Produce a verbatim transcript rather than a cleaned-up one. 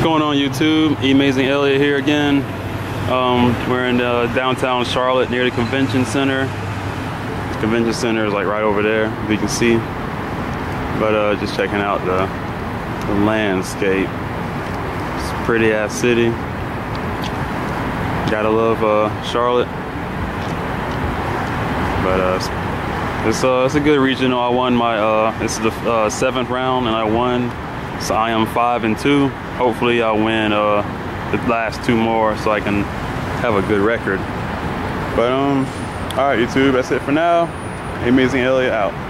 going on YouTube? Amazing Elliot here again. Um, we're in uh, downtown Charlotte near the convention center. The convention center is like right over there, if you can see. But uh, just checking out the, the landscape. It's a pretty ass city. Gotta love uh, Charlotte. But uh, it's uh, it's a good regional. I won my uh, it's the uh, seventh round and I won. So I am five and two. Hopefully I'll win uh, the last two more so I can have a good record. But um, all right, YouTube, that's it for now. Amazing Elliot out.